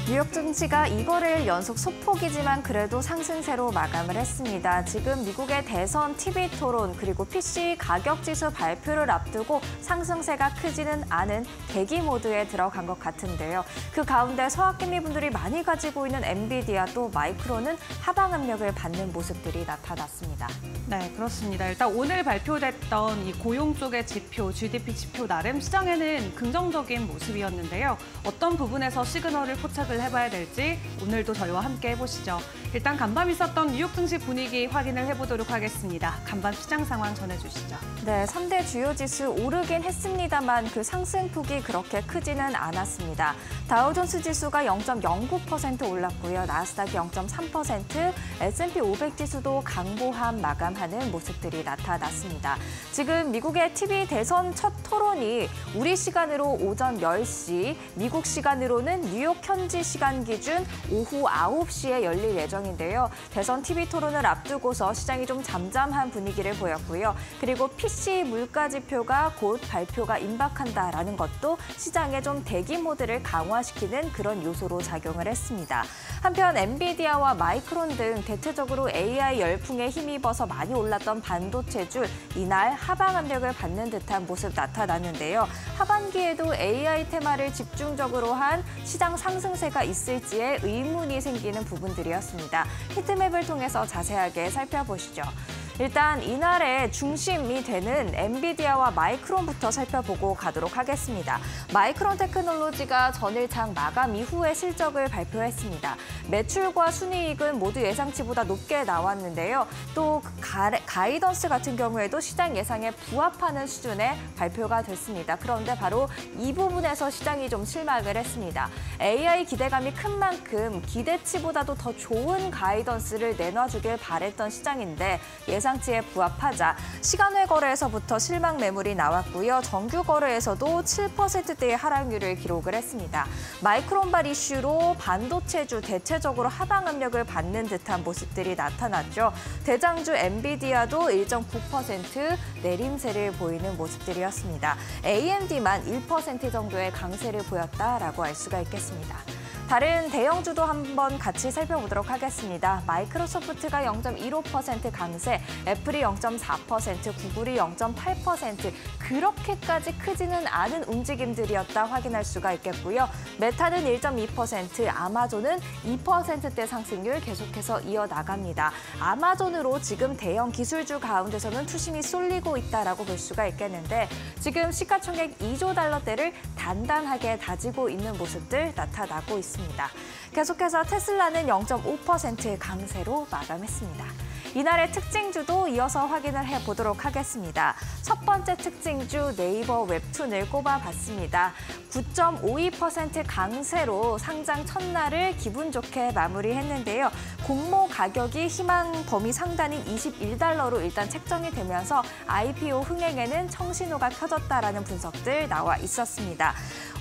뉴욕 증시가 2거래일 연속 소폭이지만 그래도 상승세로 마감을 했습니다. 지금 미국의 대선 TV 토론 그리고 PC 가격지수 발표를 앞두고 상승세가 크지는 않은 대기 모드에 들어간 것 같은데요. 그 가운데 서학개미분들이 많이 가지고 있는 엔비디아 또 마이크론은 하방 압력을 받는 모습들이 나타났습니다. 네, 그렇습니다. 일단 오늘 발표됐던 이 고용 쪽의 지표, GDP 지표 나름 시장에는 긍정적인 모습이었는데요. 어떤 부분에서 시그널을 포착을 해봐야 될지 오늘도 저희와 함께 해보시죠. 일단 간밤 있었던 뉴욕 증시 분위기 확인을 해보도록 하겠습니다. 간밤 시장 상황 전해주시죠. 네, 3대 주요 지수 오르긴 했습니다만 그 상승폭이 그렇게 크지는 않았습니다. 다우존스 지수가 0.09% 올랐고요. 나스닥이 0.3%, S&P 500 지수도 강보합 마감하는 모습들이 나타났습니다. 지금 미국의 TV 대선 첫 토론이 우리 시간으로 오전 10시, 미국 시간으로는 뉴욕 현지 시간 기준 오후 9시에 열릴 예정인데요. 대선 TV 토론을 앞두고서 시장이 좀 잠잠한 분위기를 보였고요. 그리고 PC 물가 지표가 곧 발표가 임박한다라는 것도 시장의 좀 대기 모드를 강화시키는 그런 요소로 작용을 했습니다. 한편 엔비디아와 마이크론 등 대체적으로 AI 열풍에 힘입어서 많이 올랐던 반도체주 이날 하방 압력을 받는 듯한 모습 나타났는데요. 하반기에도 AI 테마를 집중적으로 한 시장 상승세가 있을지에 의문이 생기는 부분들이었습니다. 히트맵을 통해서 자세하게 살펴보시죠. 일단 이날의 중심이 되는 엔비디아와 마이크론부터 살펴보고 가도록 하겠습니다. 마이크론 테크놀로지가 전일 장 마감 이후에 실적을 발표했습니다. 매출과 순이익은 모두 예상치보다 높게 나왔는데요. 또 가이던스 같은 경우에도 시장 예상에 부합하는 수준의 발표가 됐습니다. 그런데 바로 이 부분에서 시장이 좀 실망을 했습니다. AI 기대감이 큰 만큼 기대치보다도 더 좋은 가이던스를 내놔주길 바랬던 시장인데 예상치에 부합하자 시간외 거래에서부터 실망 매물이 나왔고요. 정규 거래에서도 7%대의 하락률을 기록을 했습니다. 마이크론발 이슈로 반도체주 대체적으로 하방 압력을 받는 듯한 모습들이 나타났죠. 대장주 엔비디아도 1.9% 내림세를 보이는 모습들이었습니다. AMD만 1% 정도의 강세를 보였다라고 알 수가 있겠습니다. 다른 대형주도 한번 같이 살펴보도록 하겠습니다. 마이크로소프트가 0.15% 강세, 애플이 0.4%, 구글이 0.8% 그렇게까지 크지는 않은 움직임들이었다 확인할 수가 있겠고요. 메타는 1.2%, 아마존은 2%대 상승률 계속해서 이어나갑니다. 아마존으로 지금 대형 기술주 가운데서는 투심이 쏠리고 있다라고 볼 수가 있겠는데 지금 시가총액 2조 달러대를 단단하게 다지고 있는 모습들 나타나고 있습니다. 계속해서 테슬라는 0.5% 강세로 마감했습니다. 이날의 특징주도 이어서 확인을 해보도록 하겠습니다. 첫 번째 특징주 네이버 웹툰을 꼽아봤습니다. 9.52% 강세로 상장 첫날을 기분 좋게 마무리했는데요. 공모 가격이 희망 범위 상단인 21달러로 일단 책정이 되면서 IPO 흥행에는 청신호가 켜졌다라는 분석들 나와 있었습니다.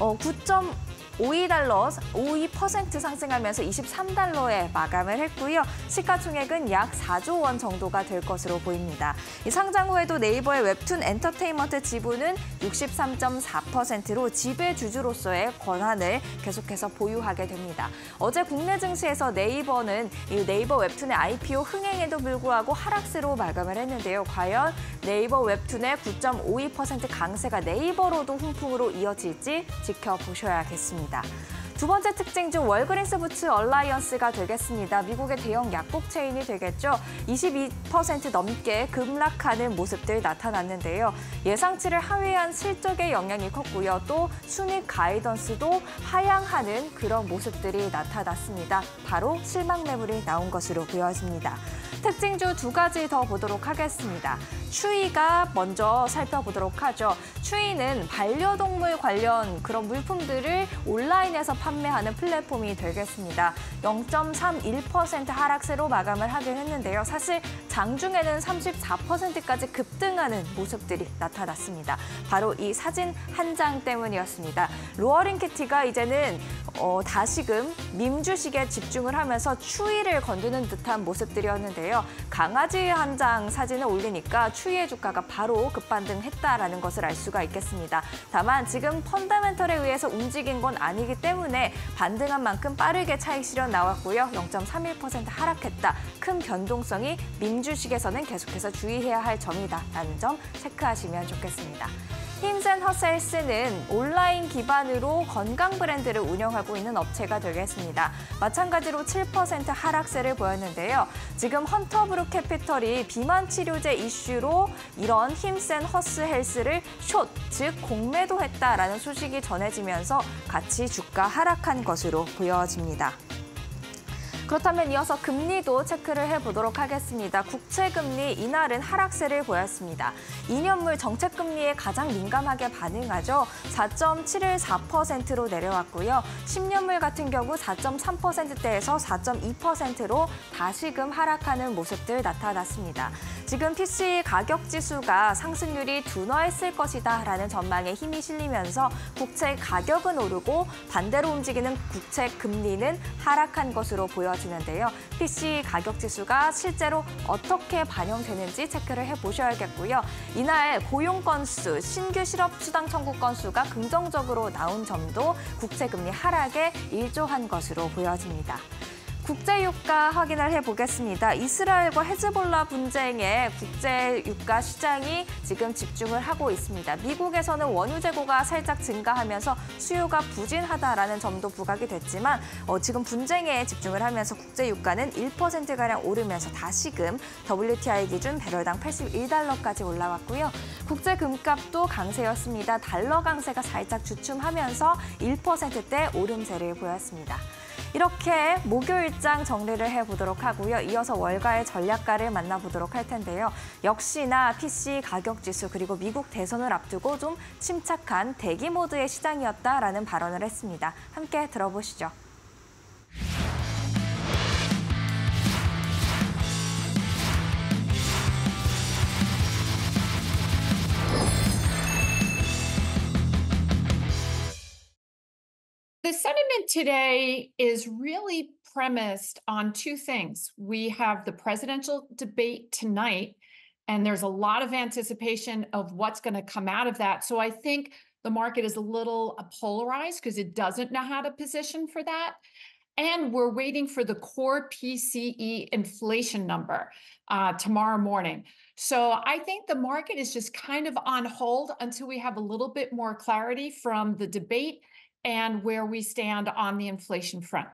52% 상승하면서 23달러에 마감을 했고요. 시가총액은 약 4조 원 정도가 될 것으로 보입니다. 이 상장 후에도 네이버의 웹툰 엔터테인먼트 지분은 63.4%로 지배주주로서의 권한을 계속해서 보유하게 됩니다. 어제 국내 증시에서 네이버는 이 네이버 웹툰의 IPO 흥행에도 불구하고 하락세로 마감을 했는데요. 과연 네이버 웹툰의 9.52% 강세가 네이버로도 훈풍으로 이어질지 지켜보셔야겠습니다. 두 번째 특징 중 월그린스 부츠 얼라이언스가 되겠습니다. 미국의 대형 약국 체인이 되겠죠. 22% 넘게 급락하는 모습들 나타났는데요. 예상치를 하회한 실적의 영향이 컸고요. 또 순이익 가이던스도 하향하는 그런 모습들이 나타났습니다. 바로 실망 매물이 나온 것으로 보여집니다. 특징주 두 가지 더 보도록 하겠습니다. 추이가 먼저 살펴보도록 하죠. 추이는 반려동물 관련 그런 물품들을 온라인에서 판매하는 플랫폼이 되겠습니다. 0.31% 하락세로 마감을 하긴 했는데요. 사실 장중에는 34%까지 급등하는 모습들이 나타났습니다. 바로 이 사진 한 장 때문이었습니다. 로어링 키티가 이제는 다시금 밈 주식에 집중을 하면서 추이를 건드는 듯한 모습들이었는데요. 강아지 한 장 사진을 올리니까 추이의 주가가 바로 급반등했다라는 것을 알 수가 있겠습니다. 다만 지금 펀더멘털에 의해서 움직인 건 아니기 때문에 반등한 만큼 빠르게 차익 실현 나왔고요. 0.31% 하락했다. 큰 변동성이 밈 주식에서는 계속해서 주의해야 할 점이다라는 점 체크하시면 좋겠습니다. 힘센 허셀스는 온라인 기반으로 건강 브랜드를 운영하고 있는 업체가 되겠습니다. 마찬가지로 7% 하락세를 보였는데요. 지금 헌터브룩 캐피털이 비만 치료제 이슈로 이런 힘센 허스헬스를 숏, 즉 공매도했다라는 소식이 전해지면서 같이 주가 하락한 것으로 보여집니다. 그렇다면 이어서 금리도 체크를 해보도록 하겠습니다. 국채금리 이날은 하락세를 보였습니다. 2년물 정책금리에 가장 민감하게 반응하죠. 4.714%로 내려왔고요. 10년물 같은 경우 4.3%대에서 4.2%로 다시금 하락하는 모습들 나타났습니다. 지금 PC 가격 지수가 상승률이 둔화했을 것이다라는 전망에 힘이 실리면서 국채 가격은 오르고 반대로 움직이는 국채 금리는 하락한 것으로 보여지는데요. PC 가격 지수가 실제로 어떻게 반영되는지 체크를 해보셔야겠고요. 이날 고용 건수, 신규 실업 수당 청구 건수가 긍정적으로 나온 점도 국채 금리 하락에 일조한 것으로 보여집니다. 국제유가 확인을 해보겠습니다. 이스라엘과 헤즈볼라 분쟁에 국제유가 시장이 지금 집중을 하고 있습니다. 미국에서는 원유 재고가 살짝 증가하면서 수요가 부진하다라는 점도 부각이 됐지만 지금 분쟁에 집중을 하면서 국제유가는 1%가량 오르면서 다시금 WTI 기준 배럴당 81달러까지 올라왔고요. 국제금값도 강세였습니다. 달러 강세가 살짝 주춤하면서 1%대 오름세를 보였습니다. 이렇게 목요일장 정리를 해보도록 하고요. 이어서 월가의 전략가를 만나보도록 할 텐데요. 역시나 PC 가격지수 그리고 미국 대선을 앞두고 좀 침착한 대기 모드의 시장이었다라는 발언을 했습니다. 함께 들어보시죠. The sentiment today is really premised on two things. We have the presidential debate tonight, and there's a lot of anticipation of what's going to come out of that. So I think the market is a little polarized because it doesn't know how to position for that. And we're waiting for the core PCE inflation number tomorrow morning. So I think the market is just kind of on hold until we have a little bit more clarity from the debate and where we stand on the inflation front.